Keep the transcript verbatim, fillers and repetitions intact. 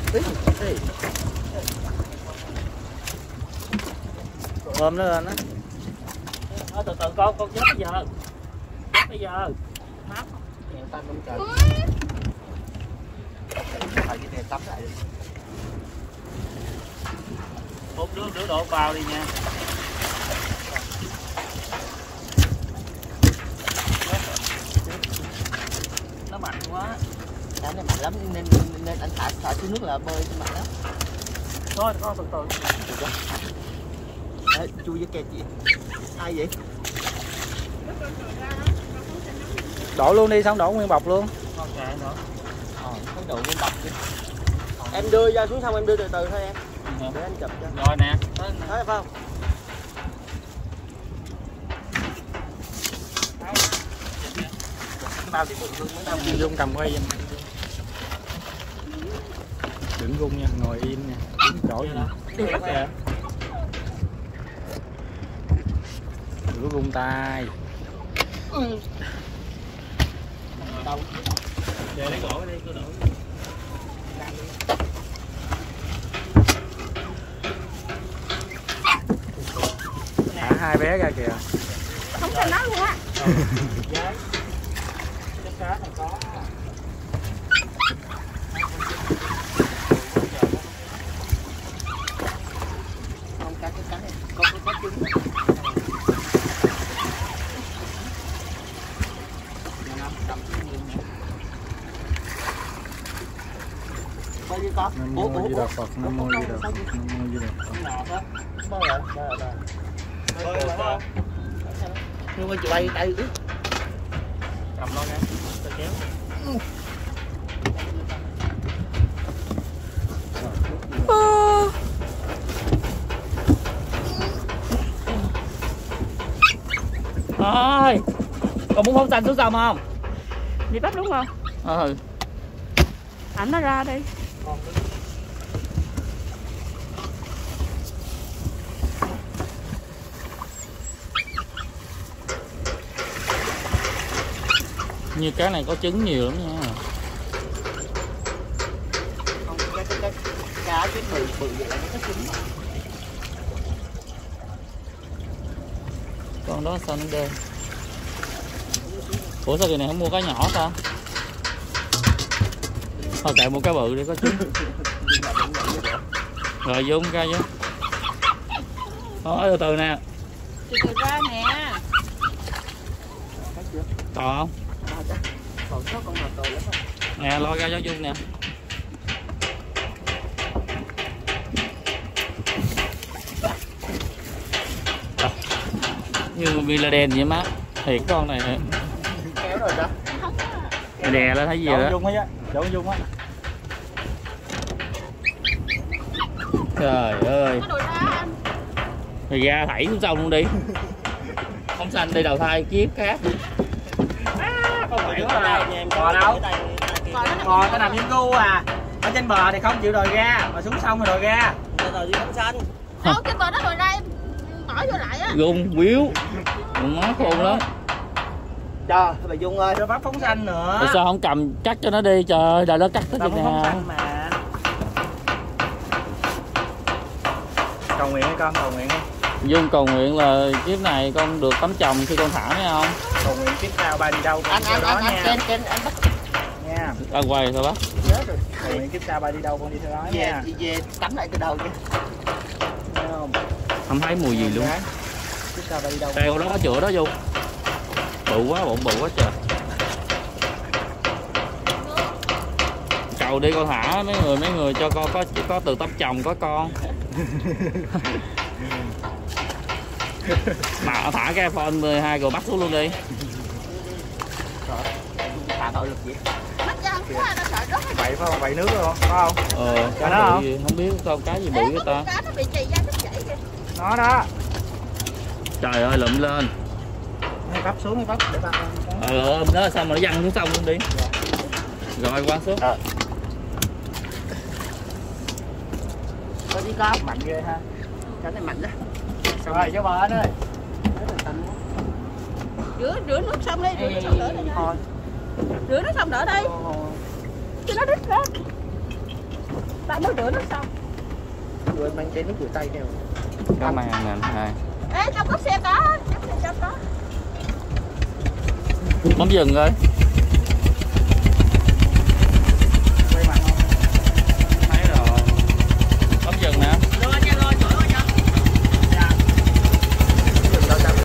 ôm nó lên á. Thôi từ từ con con chết bây giờ. Bây giờ mát Đèn tắm đúng trời. Phải cái đèn tắm lại đi. Hút nước nước đổ vào đi nha. Nó mạnh quá. Đá nó mạnh lắm nên nên anh thả thả xuống nước là bơi trên mặt đó. Thôi con từ từ. Đấy, chui với kẹt chị. Ai vậy? Đổ luôn đi, xong đổ nguyên bọc luôn. Con kệ nữa. Ờ, cái độ nguyên bọc đi. Em đưa ra xuống xong em đưa từ từ thôi em. Ừ. Để anh chụp cho. Rồi nè. Thấy phải không? Bao thì bự luôn mới đâu. Dung cầm quay giùm. Đừng rung nha, ngồi im nha. Đứng chỗ vậy đó. Đừng có rung tay. Đâu? Để lấy gỗ đi, tôi đổi. Thả hai bé ra kìa. Không cần nó luôn á. Giấy. Chắc cá này có. Con cá cái cá này, con có cá trứng. Bao nhiêu con? Nam mô Di Đà Phật, Nam mô Di Đà Phật, Nam mô Di Đà Phật. Bao rồi, bao rồi. Bơi được không? Nhưng mà chị bay tay ướt. Cầm lo nha, tôi kéo. Thôi, còn muốn phóng xanh xuống sông không? Đi bắt đúng không? Ừ. Ảnh nó ra đi. Như cá này có trứng nhiều lắm nha. Không, cái cái cái cá cái bự bự vậy là nó có trứng. Con đó sao nó đen? Ủa sao kỳ này không mua cá nhỏ ta? Thôi kệ mua cá bự đi có trứng. Rồi Dung ra chứ. Thôi từ từ nè. Từ từ ra nè. Còn không? Còn số con nào to lắm không? Nè lôi ra cho Dung nè. Như bị là đèn vậy má. Thiệt con này Kéo rồi đó. đè lên thấy gì rồi đó. Dung á, chỗ Dung á. Trời ơi. Có đồ ra anh. Rồi ra thảy xuống sông luôn đi. Không xanh đi đầu thai kiếp khác. Có phải Ở đây nha em. Bò đâu? Bò Bò cái nằm im gu à. Ở trên bờ thì không chịu đòi ra, mà xuống sông thì đòi ra. Từ từ đi bóng xanh. đâu cái bờ đó rồi ra em bỏ vô lại á. Gung biếu. Còn nó khôn lắm. Trời, bà Dung ơi. Rồi bắt phóng xanh nữa. Tại sao không cầm cắt cho nó đi trời, đợi nó cắt tới Tao chừng muốn phóng nào. xanh mà. Cầu nguyện đi con, cầu nguyện đi. Dung cầu nguyện là kiếp này con được tắm chồng khi con thả nghe không? Cầu nguyện kiếp sau ba đi đâu con Anh đi anh theo anh đó anh nha. trên trên anh bắt Nha. À quay thôi bác. nhớ rồi. Cầu nguyện kiếp sau ba đi đâu con đi theo đó Về nha. đi về tắm lại từ đầu chứ. Thấy không? Không thấy mùi gì luôn. Gái. Kiếp sau ba đi đâu? Treo đó có chữa đó Dung. Bự quá, bụng bự quá trời. Cầu đi con thả mấy người mấy người cho con có có từ tắm chồng có con. Mà thả cái iPhone mười hai rồi bắt xuống luôn đi. Thả tội lực gì? Mất chân quá nó sợ rớt. Vậy phải không? Vậy nước rồi phải không? Ờ, Cái cá đó bự không? gì, không biết con cá gì bự Ê, vậy có ta. con cá nó bị chì ra nó chảy kìa. Nó đó. Trời ơi lụm lên. Hay bắp xuống hay bắp để ba con. Ờ ôm nó xong rồi nó văng xuống sông luôn đi. Rồi qua xuống. Ờ. Có đi con. Mạnh ghê ha. Cái này mạnh đó. Rồi cho bà anh ơi. Rửa rửa nước xong đi, rửa nước xong đỡ đây. Thôi. Rửa nước xong đỡ đây. Cho nó đứt ra. Ba lại mới rửa nước xong. Rồi mang chén nước rửa tay theo. Có mang nè anh hai. Ê trong cốp xe có, trong xe có. Bấm dừng rồi.